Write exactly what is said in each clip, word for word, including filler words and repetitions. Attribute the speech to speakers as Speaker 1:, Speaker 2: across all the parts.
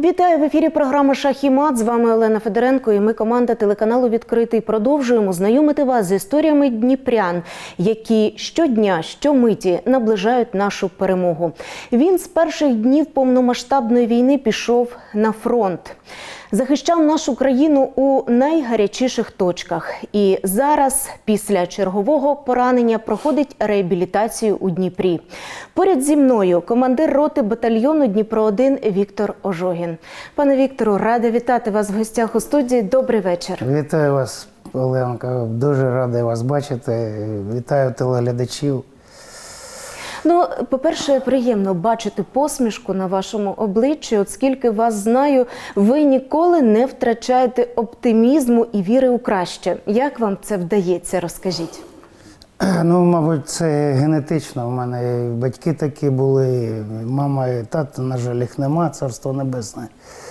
Speaker 1: Вітаю! В ефірі програма «Шах і мат». З вами Олена Федоренко і ми, команда телеканалу «Відкритий», продовжуємо знайомити вас з історіями дніпрян, які щодня, щомиті наближають нашу перемогу. Він з перших днів повномасштабної війни пішов на фронт. Захищав нашу країну у найгарячіших точках. І зараз, після чергового поранення, проходить реабілітацію у Дніпрі. Поряд зі мною командир роти батальйону Дніпро один Віктор Ожогін. Пане Віктору, рада вітати вас в гостях у студії. Добрий вечір.
Speaker 2: Вітаю вас, Оленко. Дуже радий вас бачити. Вітаю телеглядачів.
Speaker 1: Ну, по-перше, приємно бачити посмішку на вашому обличчі. От скільки вас знаю, ви ніколи не втрачаєте оптимізму і віри у краще. Як вам це вдається, розкажіть?
Speaker 2: Ну, мабуть, це генетично. У мене батьки такі були, мама і тато, на жаль, їх нема, царство небесне.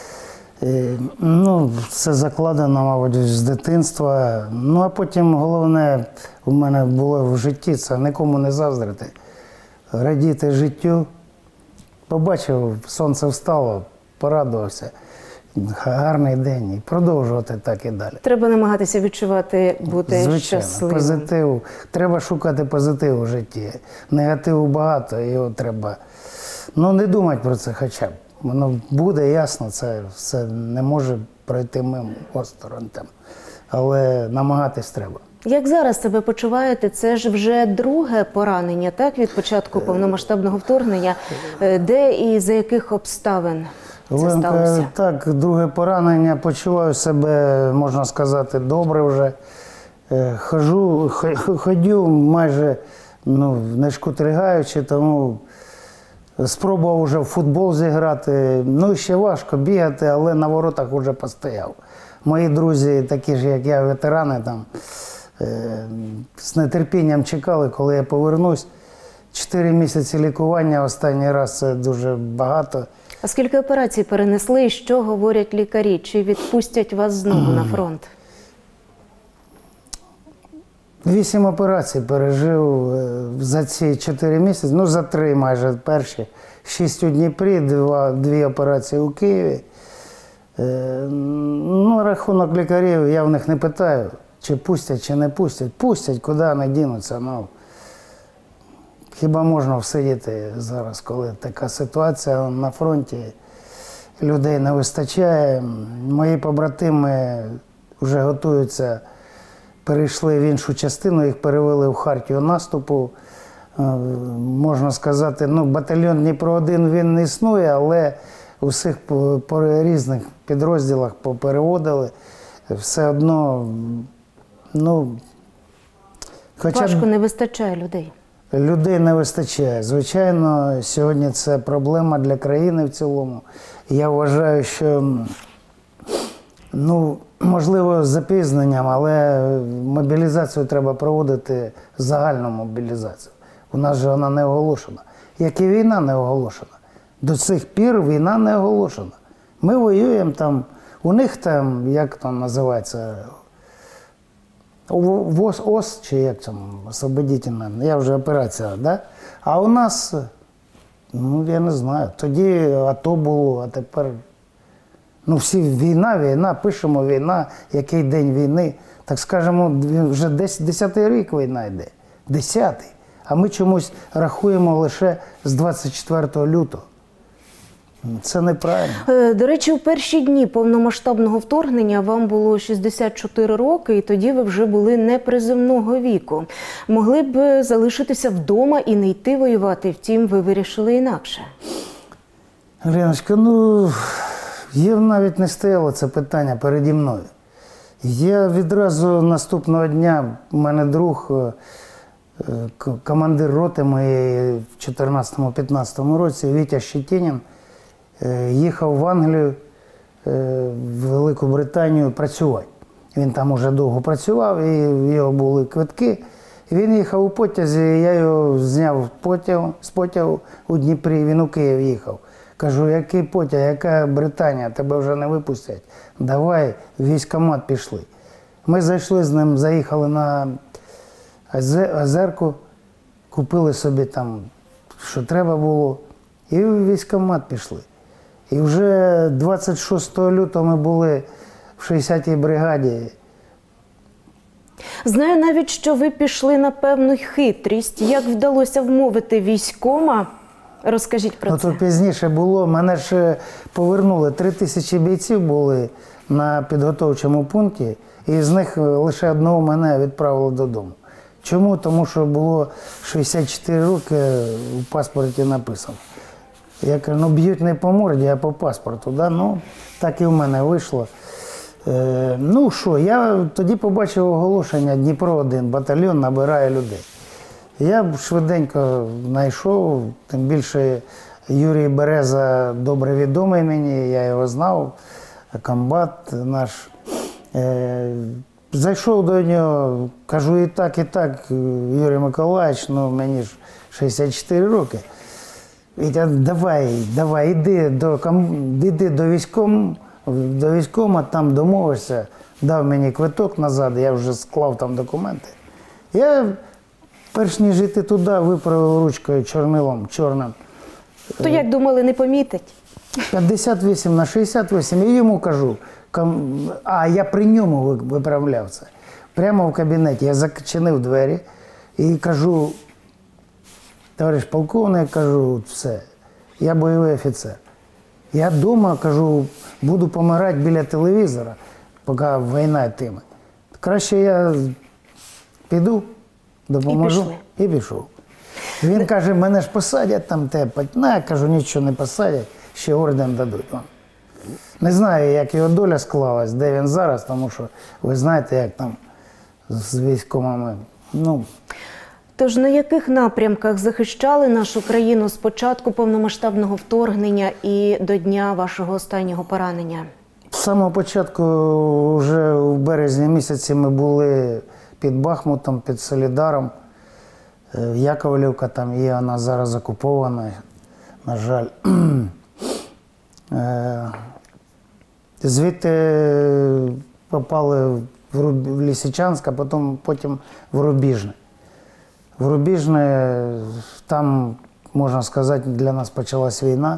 Speaker 2: Ну, це закладено, мабуть, з дитинства. Ну, а потім головне у мене було в житті – це нікому не заздрити. Радіти життю. Побачив, сонце встало, порадувався. Гарний день. І продовжувати так і далі.
Speaker 1: Треба намагатися відчувати, бути
Speaker 2: Звичайно,
Speaker 1: щасливим.
Speaker 2: Позитив. Треба шукати позитив у житті. Негативу багато, його треба. Ну, не думати про це хоча б. Воно буде ясно, це все не може пройти мимо осторонь там. Але намагатись треба.
Speaker 1: Як зараз себе почуваєте? Це ж вже друге поранення, так, від початку повномасштабного вторгнення. Де і за яких обставин це
Speaker 2: Оленка,
Speaker 1: сталося?
Speaker 2: Так, друге поранення. Почуваю себе, можна сказати, добре вже. Хожу, ходю майже ну, не шкутригаючи, тому спробував вже в футбол зіграти. Ну, ще важко бігати, але на воротах вже постояв. Мої друзі, такі ж, як я, ветерани, там, з нетерпінням чекали, коли я повернусь. Чотири місяці лікування, останній раз це дуже багато.
Speaker 1: А скільки операцій перенесли і що говорять лікарі? Чи відпустять вас знову на фронт?
Speaker 2: Вісім операцій пережив за ці чотири місяці, ну за три майже перші. Шість у Дніпрі, два, дві операції у Києві. Ну, рахунок лікарів я в них не питаю. Чи пустять, чи не пустять. Пустять, куди не дінуться. Ну, хіба можна всидіти зараз, коли така ситуація на фронті, людей не вистачає. Мої побратими вже готуються, перейшли в іншу частину, їх перевели в Хартію наступу. Можна сказати, ну, батальйон Дніпро один він існує, але у всіх по, по різних підрозділах попереводили. Все одно, ну, хоча
Speaker 1: Важко, не вистачає людей.
Speaker 2: Людей не вистачає. Звичайно, сьогодні це проблема для країни в цілому. Я вважаю, що, ну, можливо, з запізненням, але мобілізацію треба проводити, загальну мобілізацію. У нас же вона не оголошена. Як і війна не оголошена. До цих пір війна не оголошена. Ми воюємо там, у них там, як там називається, ВОС, ОС, чи як там, освободительна, я вже операція, да? А у нас, ну, я не знаю, тоді АТО було, а тепер, ну, всі війна, війна, пишемо війна, який день війни, так скажемо, вже десятий рік війна йде, десятий, а ми чомусь рахуємо лише з двадцять четвертого лютого. Це неправильно.
Speaker 1: До речі, у перші дні повномасштабного вторгнення вам було шістдесят чотири роки, і тоді ви вже були непризовного віку. Могли б залишитися вдома і не йти воювати, втім, ви вирішили інакше.
Speaker 2: Леночка, ну, я навіть не стояло це питання переді мною. Я відразу наступного дня, у мене друг, командир роти моєї в чотирнадцятому-п'ятнадцятому році, Вітя Щетінін, їхав в Англію, в Велику Британію працювати. Він там уже довго працював, і в його були квитки. І він їхав у потязі, я його зняв потяг, з потягу у Дніпрі, він у Київ їхав. Кажу, який потяг, яка Британія, тебе вже не випустять. Давай, в військкомат пішли. Ми зайшли з ним, заїхали на Озерку, купили собі там, що треба було, і в військкомат пішли. І вже двадцять шостого лютого ми були в шістдесятій бригаді.
Speaker 1: Знаю навіть, що ви пішли на певну хитрість. Як вдалося вмовити військкома? Розкажіть про
Speaker 2: Ну,
Speaker 1: це.
Speaker 2: то пізніше було, мене ж повернули, три тисячі бійців були на підготовчому пункті, і з них лише одного мене відправили додому. Чому? Тому що було шістдесят чотири роки, в паспорті написано. Я кажу, ну б'ють не по морді, а по паспорту. Да? Ну, так і в мене вийшло. Е, ну що, я тоді побачив оголошення, Дніпро один батальйон набирає людей. Я швиденько знайшов, тим більше Юрій Береза добре відомий мені, я його знав, комбат наш. Е, зайшов до нього, кажу, і так, і так, Юрій Миколаївич, ну мені ж шістдесят чотири роки. І я, давай, давай, іди до, іди до військкому, до військкома, там домовишся, дав мені квиток назад, я вже склав там документи. Я, перш ніж йти туди, виправив ручкою чорнилом, чорним.
Speaker 1: То як думали, не помітить?
Speaker 2: п'ятдесят вісім на шістдесят вісім, і йому кажу, а я при ньому виправляв це. Прямо в кабінеті, я зачинив двері і кажу, товариш полковник, кажу, все, я бойовий офіцер. Я вдома, кажу, буду помирати біля телевізора, поки війна йтиме. Краще я піду, допоможу.
Speaker 1: І пішли.
Speaker 2: І пішов. Він каже, мене ж посадять там те, ну, я кажу, нічого не посадять, ще орден дадуть вам. Не знаю, як його доля склалась, де він зараз, тому що ви знаєте, як там з військовими. Ну,
Speaker 1: Тож на яких напрямках захищали нашу країну з початку повномасштабного вторгнення і до дня вашого останнього поранення?
Speaker 2: з самого початку, вже в березні місяці, ми були під Бахмутом, під Солідаром. Яковлівка там є, вона зараз окупована, на жаль. Звідти попали в Лисичанськ, а потім, потім в Рубіжне. В Рубіжне, там, можна сказати, для нас почалась війна.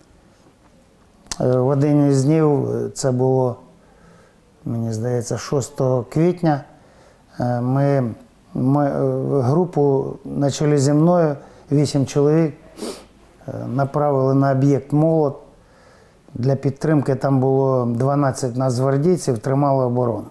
Speaker 2: В один із днів, це було, мені здається, шостого квітня, ми, ми групу на чолі зі мною, вісім чоловік, направили на об'єкт «Молот». Для підтримки там було дванадцять нацгвардійців, тримали оборону.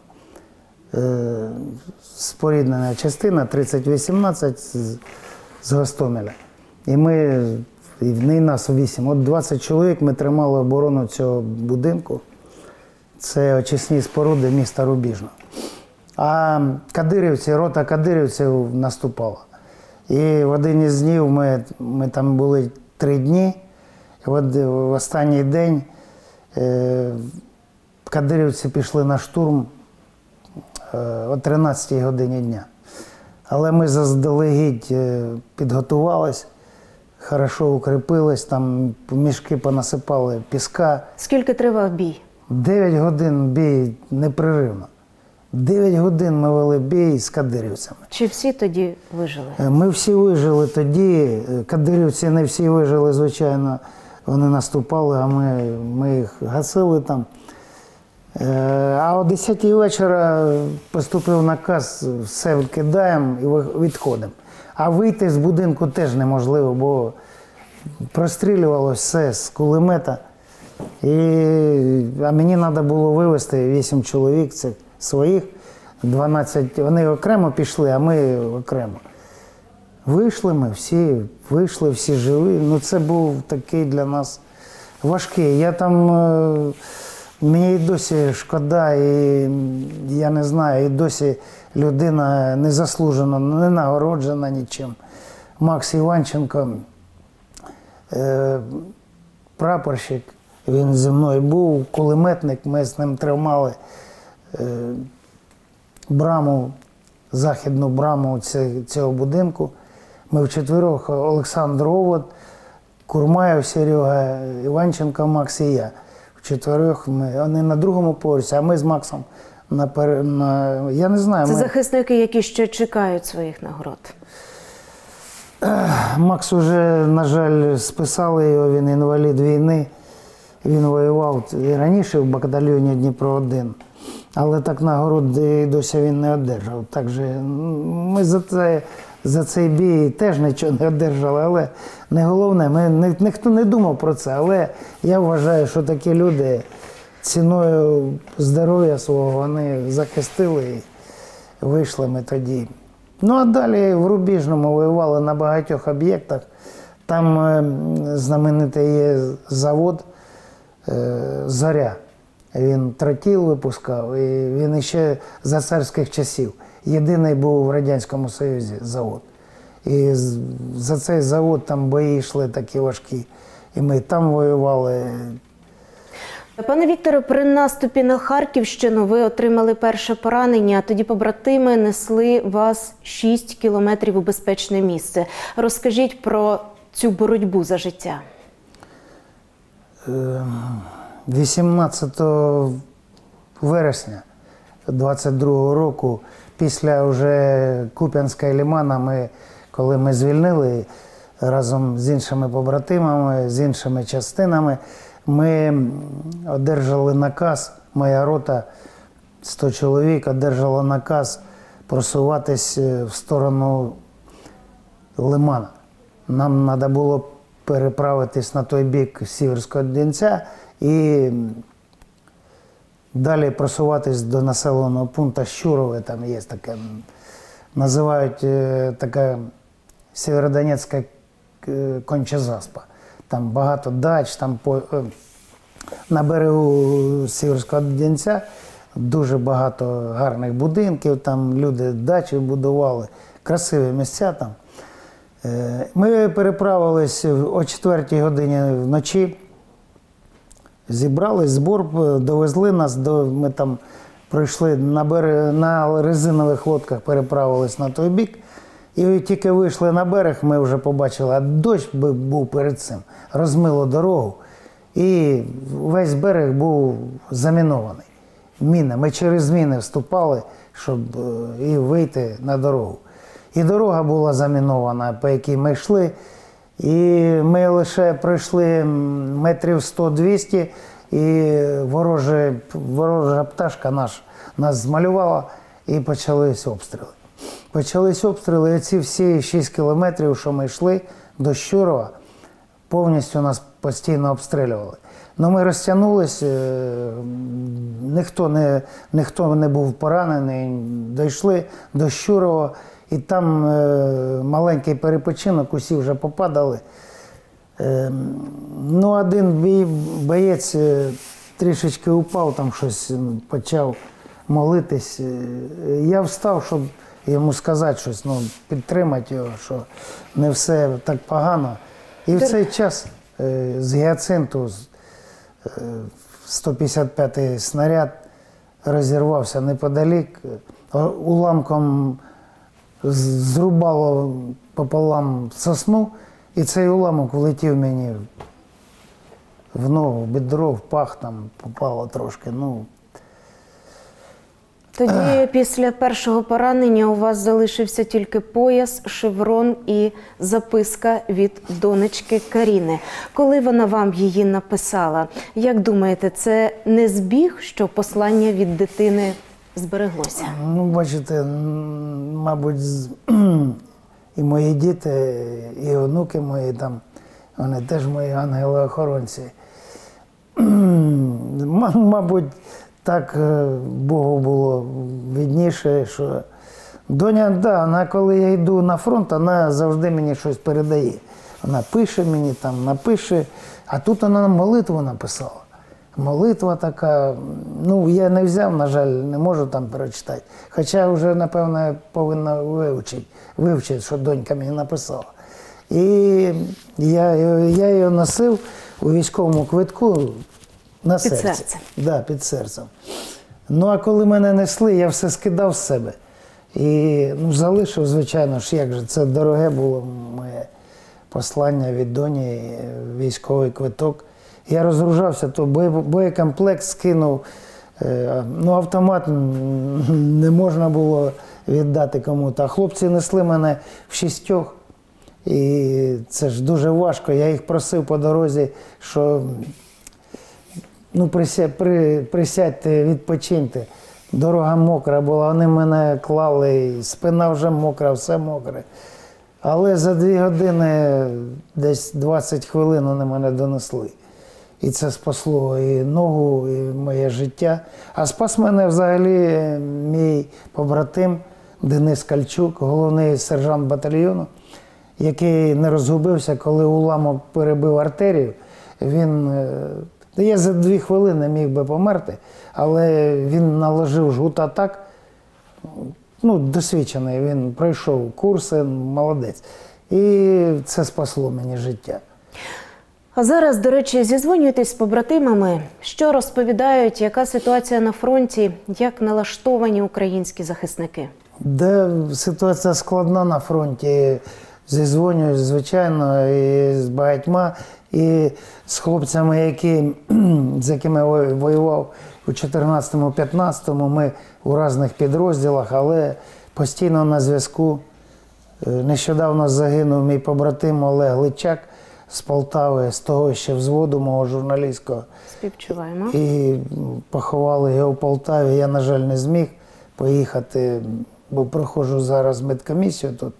Speaker 2: Споріднена частина тридцять вісімнадцять з, з Гостомеля. І ми, і нас вісім, от двадцять чоловік ми тримали оборону цього будинку. Це очисні споруди міста Рубіжного. А кадирівці, рота кадирівців наступала. І в один із днів ми, ми там були три дні. І от в останній день е, кадирівці пішли на штурм е, о тринадцятій годині дня. Але ми заздалегідь е, підготувались, хорошо укріпились, там мішки понасипали піска.
Speaker 1: Скільки тривав бій?
Speaker 2: Дев'ять годин бій непреривно. Дев'ять годин ми вели бій з кадирівцями.
Speaker 1: Чи всі тоді вижили?
Speaker 2: Ми всі вижили тоді, кадирівці не всі вижили, звичайно, вони наступали, а ми, ми їх гасили там. А о десятій вечора поступив наказ, все викидаємо і відходимо. А вийти з будинку теж неможливо, бо прострілювалося все з кулемета. І, а мені треба було вивезти вісім чоловік, це своїх, дванадцять, вони окремо пішли, а ми окремо. Вийшли ми всі, вийшли всі живі. Ну це був такий для нас важкий. Я там, мені і досі шкода, і я не знаю, і досі людина незаслужено, не нагороджена нічим. Макс Іванченко, прапорщик, він зі мною був, кулеметник, ми з ним тримали браму, західну браму цього будинку. Ми вчетверох, Олександр Овод, Курмаєв Серега, Іванченко Макс і я. Вчетверох ми, вони на другому поверсі, а ми з Максом на, на я не знаю.
Speaker 1: Це
Speaker 2: ми...
Speaker 1: захисники, які ще чекають своїх нагород.
Speaker 2: Макс уже, на жаль, списали його, він інвалід війни. Він воював і раніше в батальйоні Дніпро один, але так нагород і досі він не одержав. Так же ми за, це, за цей бій теж нічого не одержали, але не головне, ми, ні, ніхто не думав про це, але я вважаю, що такі люди ціною здоров'я свого вони захистили і вийшли ми тоді. Ну а далі в Рубіжному воювали на багатьох об'єктах. Там е, знаменитий є завод е, «Зоря». Він тротіл випускав, і він ще за царських часів. Єдиний був в Радянському Союзі завод. І за цей завод там бої йшли такі важкі. І ми там воювали.
Speaker 1: Пане Вікторе, при наступі на Харківщину ви отримали перше поранення, а тоді побратими несли вас шість кілометрів у безпечне місце. Розкажіть про цю боротьбу за життя.
Speaker 2: вісімнадцятого вересня двадцять другого року, після вже Куп'янська і Лимана, ми, коли ми звільнили разом з іншими побратимами, з іншими частинами, ми одержали наказ, моя рота, сто чоловік, одержала наказ просуватись в сторону Лимана. Нам треба було переправитись на той бік Сіверського Донця і далі просуватись до населеного пункту Щурове, там є таке, називають така Сєвєродонецька конча заспа. Там багато дач, там по, на берегу Сіверського Донця дуже багато гарних будинків, там люди дачі будували, красиві місця там. Ми переправились о четвертій годині вночі, зібрали збор, довезли нас, до, ми там пройшли на, берег, на резинових лодках, переправились на той бік. І тільки вийшли на берег, ми вже побачили, а дощ був перед цим, розмило дорогу, і весь берег був замінований. Міни. Ми через міни вступали, щоб і вийти на дорогу. І дорога була замінована, по якій ми йшли, і ми лише пройшли метрів сто-двісті, і ворожа, ворожа пташка наш, нас змалювала, і почались обстріли. Почались обстріли, і ці всі шість кілометрів, що ми йшли до Щурова, повністю нас постійно обстрілювали. Ну, ми розтягнулися, ніхто не, ніхто не був поранений, дійшли до Щурова, і там е, маленький перепочинок, усі вже попадали. Е, ну, один бій, боєць е, трішечки упав, там щось почав молитись. Я встав, щоб йому сказати щось, ну, підтримати його, що не все так погано. І в цей час е, з гіацинту е, сто п'ятдесят п'ятий снаряд розірвався неподалік, уламком зрубало пополам сосну, і цей уламок влетів мені в ногу, в бедро, в пах, там попало трошки. Ну.
Speaker 1: Тоді після першого поранення у вас залишився тільки пояс, шеврон і записка від донечки Каріни. Коли вона вам її написала, як думаєте, це не збіг, що послання від дитини збереглося?
Speaker 2: Ну, бачите, мабуть, і мої діти, і онуки мої там, вони теж мої ангели-охоронці. Мабуть, так Богу було видніше, що доня, да, вона, коли я йду на фронт, вона завжди мені щось передає. Вона пише мені, там, напише, а тут вона молитву написала. Молитва така, ну, я не взяв, на жаль, не можу там перечитати. Хоча вже, напевно, повинна вивчити, вивчити, що донька мені написала. І я, я її носив у військовому квитку на серці.
Speaker 1: Під серцем.
Speaker 2: Да, під серцем. Ну, а коли мене несли, я все скидав з себе. І ну, залишив, звичайно ж, як же, це дороге було моє послання від доні, військовий квиток. Я розгружався, то боєкомплект скинув, ну, автомат не можна було віддати кому-то. А хлопці несли мене в шістьох, і це ж дуже важко. Я їх просив по дорозі, що ну прися, при, присядьте, відпочиньте. Дорога мокра була, вони мене клали, спина вже мокра, все мокре. Але за дві години, десь двадцять хвилин вони мене донесли. І це спасло і ногу, і моє життя. А спас мене взагалі мій побратим Денис Кальчук, головний сержант батальйону, який не розгубився, коли уламок перебив артерію. Він, я за дві хвилини міг би померти, але він наложив жгута так, ну, досвідчений, він пройшов курси, молодець. І це спасло мені життя.
Speaker 1: А зараз, до речі, зізвонюєтесь з побратимами. Що розповідають, яка ситуація на фронті, як налаштовані українські захисники?
Speaker 2: Де ситуація складна на фронті. Зізвонююсь, звичайно, і з багатьма, і з хлопцями, які, з якими я воював у чотирнадцятому-п'ятнадцятому, ми у різних підрозділах, але постійно на зв'язку. Нещодавно загинув мій побратим Олег Личак з Полтави, з того ще взводу мого журналістського.
Speaker 1: Співчуваємо.
Speaker 2: І поховали його в Полтаві. Я, на жаль, не зміг поїхати, бо проходжу зараз медкомісію тут.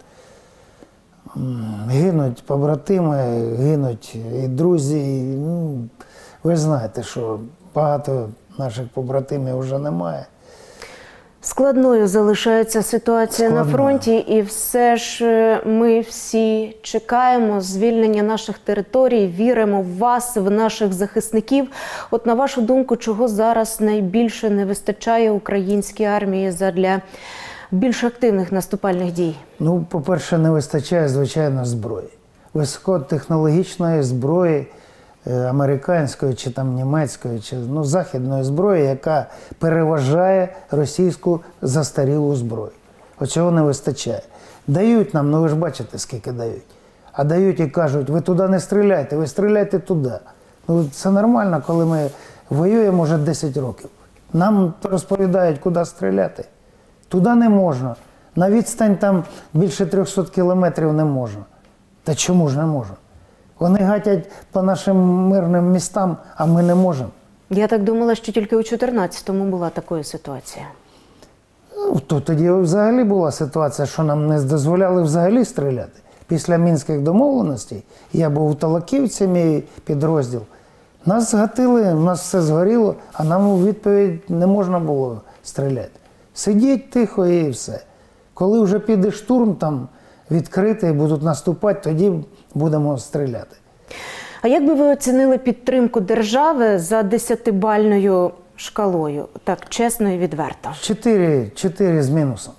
Speaker 2: Гинуть побратими, гинуть і друзі. І, ну, ви знаєте, що багато наших побратимів вже немає.
Speaker 1: Складною залишається ситуація
Speaker 2: Складно.
Speaker 1: на фронті, і все ж ми всі чекаємо звільнення наших територій, віримо в вас, в наших захисників. От на вашу думку, чого зараз найбільше не вистачає українській армії задля більш активних наступальних дій?
Speaker 2: Ну, по-перше, не вистачає, звичайно, зброї. Високотехнологічної зброї, американської чи там німецької, чи ну, західної зброї, яка переважає російську застарілу зброю. Оцього не вистачає. Дають нам, ну ви ж бачите, скільки дають. А дають і кажуть, ви туди не стріляйте, ви стріляйте туди. Ну, це нормально, коли ми воюємо вже десять років. Нам розповідають, куди стріляти. Туди не можна. На відстань там більше трьохсот кілометрів не можна. Та чому ж не можна? Вони гатять по нашим мирним містам, а ми не можемо.
Speaker 1: Я так думала, що тільки у чотирнадцятому була така ситуація.
Speaker 2: Ну, то тоді взагалі була ситуація, що нам не дозволяли взагалі стріляти. Після Мінських домовленостей, я був у Талаківці, мій підрозділ, нас згатили, у нас все згоріло, а нам у відповідь не можна було стріляти. Сидіть тихо і все. Коли вже піде штурм там відкритий, будуть наступати, тоді будемо стріляти.
Speaker 1: А як би ви оцінили підтримку держави за десятибальною шкалою? Так, чесно і відверто.
Speaker 2: Чотири, чотири з мінусом.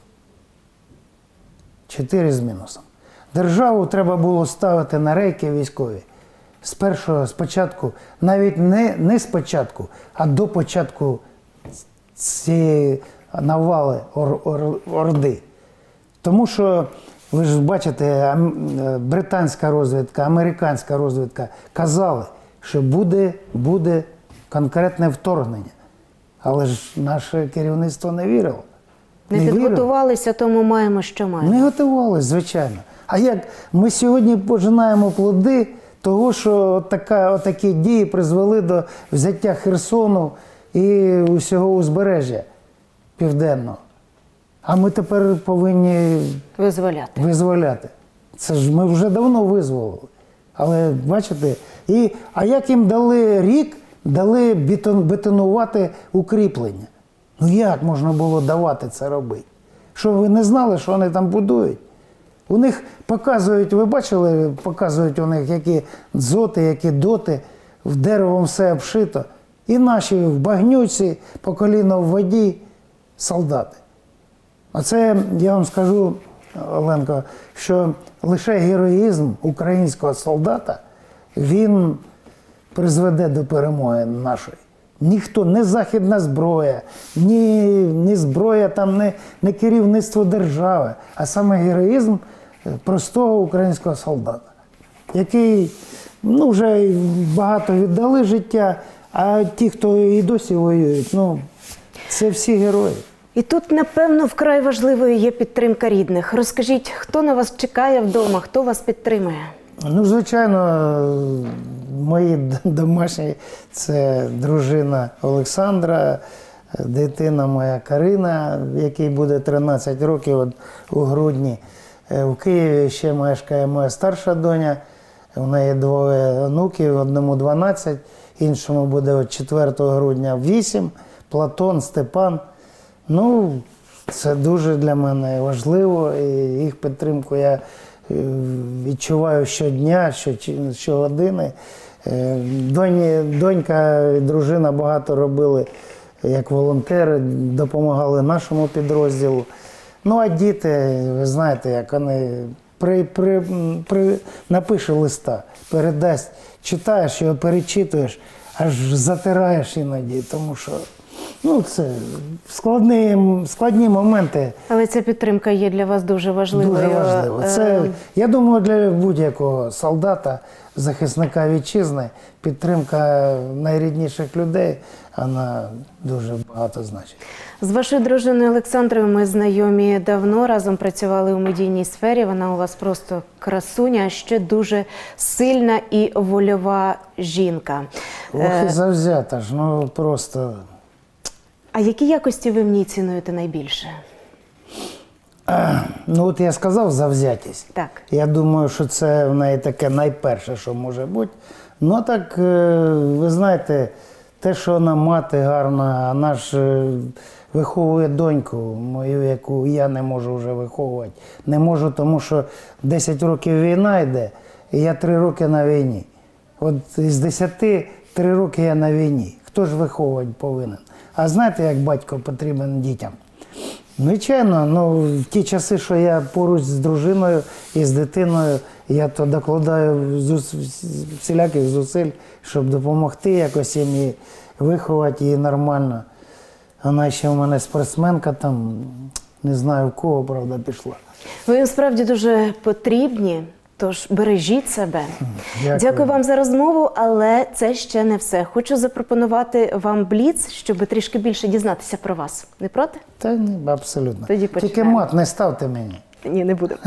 Speaker 2: Чотири з мінусом. Державу треба було ставити на рейки військові. З першого, спочатку, навіть не, не спочатку, а до початку цієї навали ор, ор, Орди. Тому що, ви ж бачите, британська розвідка, американська розвідка казали, що буде, буде конкретне вторгнення. Але ж наше керівництво не вірило.
Speaker 1: Не, не підготувалися, вірило. Тому маємо, що маємо.
Speaker 2: Не готувалися, звичайно. А як ми сьогодні пожинаємо плоди того, що така, отакі дії призвели до взяття Херсону і усього узбережжя південного. А ми тепер повинні
Speaker 1: визволяти.
Speaker 2: визволяти. Це ж ми вже давно визволили. Але, бачите, і, а як їм дали рік, дали бетон, бетонувати укріплення. Ну як можна було давати це робити? Що, ви не знали, що вони там будують? У них показують, ви бачили, показують у них, які дзоти, які доти, в деревом все обшито. І наші в багнюці, по коліно в воді солдати. Оце, я вам скажу, Оленко, що лише героїзм українського солдата, він призведе до перемоги нашої. Ніхто, не західна зброя, ні, ні зброя, там, не, не керівництво держави, а саме героїзм простого українського солдата, який, ну, вже багато віддали життя, а ті, хто і досі воюють, ну, це всі герої.
Speaker 1: І тут, напевно, вкрай важливою є підтримка рідних. Розкажіть, хто на вас чекає вдома, хто вас підтримує?
Speaker 2: Ну, звичайно, мої домашні – це дружина Олександра, дитина моя Карина, якій буде тринадцять років от, у грудні. В Києві ще мешкає моя старша доня, у неї двоє онуків, одному дванадцять, іншому буде от четвертого грудня вісім, Платон, Степан. Ну, це дуже для мене важливо, і їх підтримку я відчуваю щодня, щогодини. Доні, донька і дружина багато робили як волонтери, допомагали нашому підрозділу. Ну, а діти, ви знаєте, як вони при, при, при, напише листа, передасть, читаєш його, перечитуєш, аж затираєш іноді, тому що ну, це складні, складні моменти.
Speaker 1: Але ця підтримка є для вас дуже важливою.
Speaker 2: Дуже важливо. Це, я думаю, для будь-якого солдата, захисника вітчизни, підтримка найрідніших людей, вона дуже багато значить.
Speaker 1: З вашою дружиною Олександрою ми знайомі давно, разом працювали у медійній сфері. Вона у вас просто красуня, ще дуже сильна і вольова жінка.
Speaker 2: Ох, і завзята ж, ну просто.
Speaker 1: А які якості ви в ній цінуєте найбільше?
Speaker 2: А, ну от я сказав завзятість.
Speaker 1: Так.
Speaker 2: Я думаю, що це в неї таке найперше, що може бути. Ну так, ви знаєте, те, що вона мати гарна, вона ж виховує доньку мою, яку я не можу вже виховувати. Не можу, тому що десять років війна йде, і я три роки на війні. От з десяти три роки я на війні. Хто ж виховувати повинен? А знаєте, як батько потрібен дітям? Звичайно, ну, в ті часи, що я поруч з дружиною і з дитиною, я то докладаю всіляких зусиль, щоб допомогти якось їм і виховати її нормально. Вона ще в мене спортсменка, там, не знаю в кого, правда, пішла.
Speaker 1: Ви їм справді дуже потрібні, тож бережіть себе.
Speaker 2: Дякую.
Speaker 1: Дякую вам за розмову, але це ще не все. Хочу запропонувати вам бліц, щоб трішки більше дізнатися про вас. Не проти?
Speaker 2: Та ні, абсолютно.
Speaker 1: Тоді
Speaker 2: Тільки
Speaker 1: починаємо.
Speaker 2: мат не ставте мені.
Speaker 1: Ні, не буду.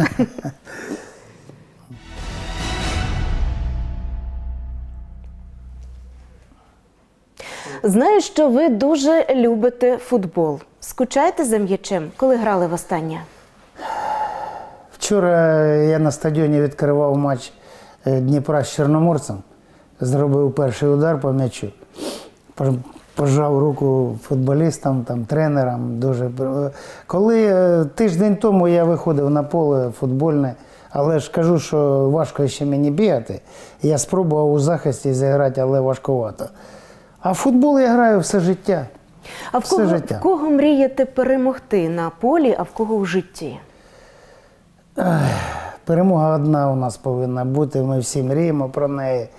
Speaker 1: Знаю, що ви дуже любите футбол. Скучаєте за м'ячем, коли грали востаннє?
Speaker 2: Вчора я на стадіоні відкривав матч Дніпра з Чорноморцем, зробив перший удар по м'ячу, пожав руку футболістам, там, тренерам. Дуже. Коли тиждень тому я виходив на поле футбольне, але ж кажу, що важко ще мені бігати, я спробував у захисті зіграти, але важкувато. А в футбол я граю все життя.
Speaker 1: А в
Speaker 2: все
Speaker 1: кого,
Speaker 2: життя.
Speaker 1: в кого мрієте перемогти на полі, а в кого в житті?
Speaker 2: Перемога одна у нас повинна бути, ми всі мріємо про неї.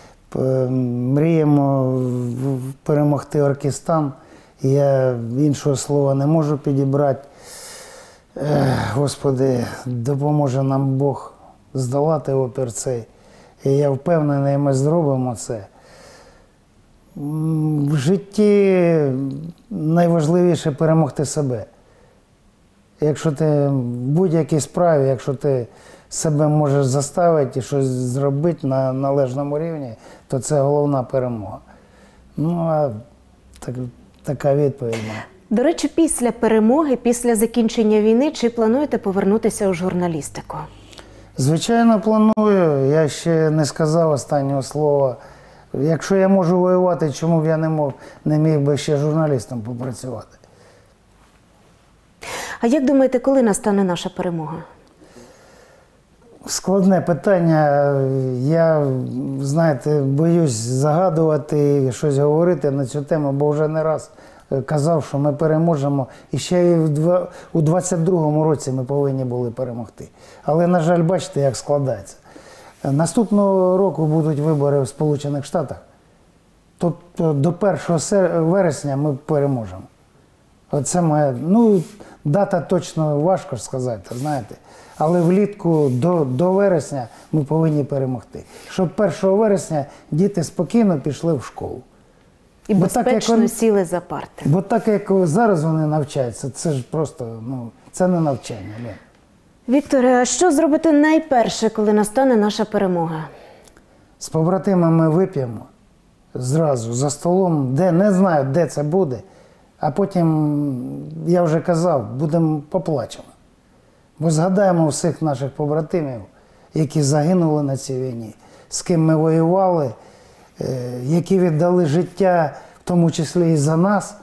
Speaker 2: Мріємо перемогти Оркестан. Я іншого слова не можу підібрати. Господи, допоможе нам Бог здолати опір цей. І я впевнений, ми зробимо це. В житті найважливіше перемогти себе. Якщо ти в будь-якій справі, якщо ти себе можеш заставити і щось зробити на належному рівні, то це головна перемога. Ну, а так, така відповідь моя.
Speaker 1: До речі, після перемоги, після закінчення війни, чи плануєте повернутися у журналістику?
Speaker 2: Звичайно, планую. Я ще не сказав останнього слова. Якщо я можу воювати, чому б я не мог, не міг би ще журналістом попрацювати?
Speaker 1: А як думаєте, коли настане наша перемога?
Speaker 2: Складне питання. Я, знаєте, боюсь загадувати і щось говорити на цю тему, бо вже не раз казав, що ми переможемо. І ще і у двадцять другому році ми повинні були перемогти. Але, на жаль, бачите, як складається. Наступного року будуть вибори в Сполучених Штатах. Тобто до першого вересня ми переможемо. Оце моя, ну, дата точно важко сказати, знаєте. Але влітку до, до вересня ми повинні перемогти. Щоб першого вересня діти спокійно пішли в школу.
Speaker 1: І
Speaker 2: бо
Speaker 1: безпечно
Speaker 2: так, як вони,
Speaker 1: сіли за парти.
Speaker 2: Бо так, як зараз вони навчаються, це ж просто, ну, це не навчання.
Speaker 1: Вікторе, а що зробити найперше, коли настане наша перемога?
Speaker 2: З побратимами вип'ємо зразу за столом, де не знаю, де це буде. А потім, я вже казав, будемо поплачемо. Бо згадаємо всіх наших побратимів, які загинули на цій війні, з ким ми воювали, які віддали життя, в тому числі і за нас.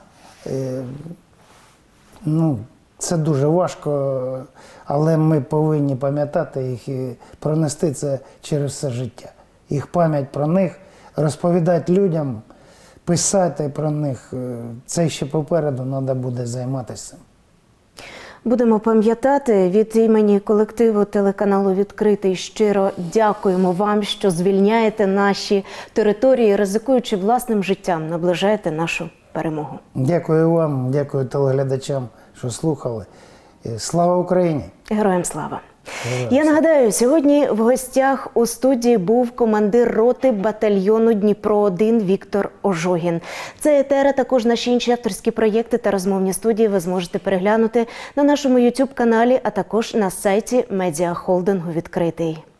Speaker 2: Ну, це дуже важко, але ми повинні пам'ятати їх і пронести це через все життя. Їх пам'ять про них, розповідати людям, писати про них. Це ще попереду треба буде займатися.
Speaker 1: Будемо пам'ятати. Від імені колективу телеканалу «Відкритий» щиро дякуємо вам, що звільняєте наші території, ризикуючи власним життям, наближаєте нашу перемогу.
Speaker 2: Дякую вам, дякую телеглядачам, що слухали. Слава Україні!
Speaker 1: Героям слава! Я нагадаю, сьогодні в гостях у студії був командир роти батальйону Дніпро один Віктор Ожогін. Це етер, а також наші інші авторські проєкти та розмовні студії ви зможете переглянути на нашому ютуб каналі, а також на сайті медіахолдингу «Відкритий».